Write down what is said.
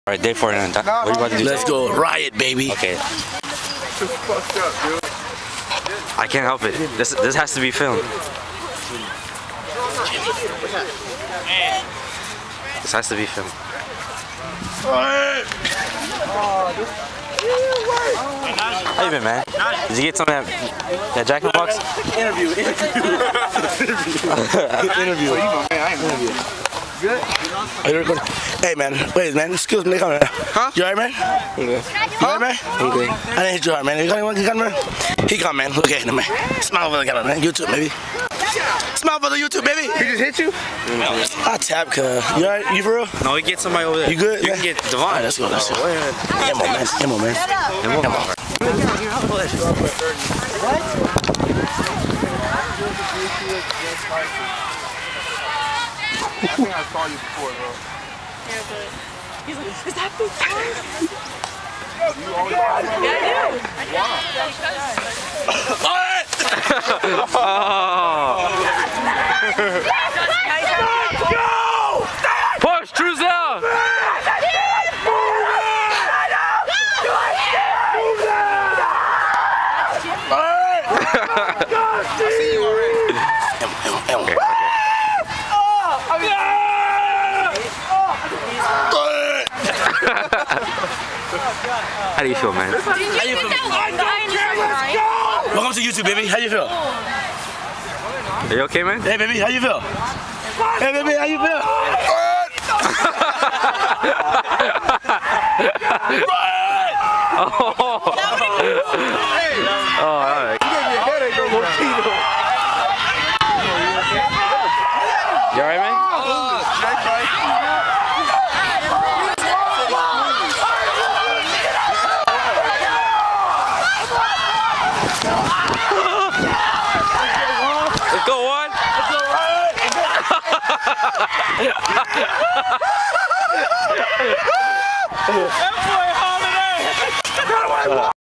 Alright, day 4 and what are you about to do? Let's go, Riot, baby. Okay. I can't help it. This has to be filmed. This has to be filmed. How you been, man? Did you get some of that Jack in the Box? Interview. Good? Hey man, wait man, excuse me, come here. Huh? You alright man? I'm good. You alright man? I'm good. I didn't hit you hard man. You come man? He come man, look at him man. Smile for the camera man, YouTube baby. Smile for the YouTube baby. He just hit you? I tap cuz. You alright? You for real? No, we get somebody over there. You good? You can get Devon. Alright, let's go, let's go. Come on man, come on man. Come on. I think I saw you before, bro. Yeah, but he's like, is that big time? You always are. Yeah, I do. Push, Truzel! I see you already. Okay. How do you feel, man? How you feel? Welcome to YouTube, baby. How you feel? Are you okay, man? Hey, baby. How you feel? Hey, baby. How you feel? Oh, all right. You all right, man? Let's go, one. Let's go, right.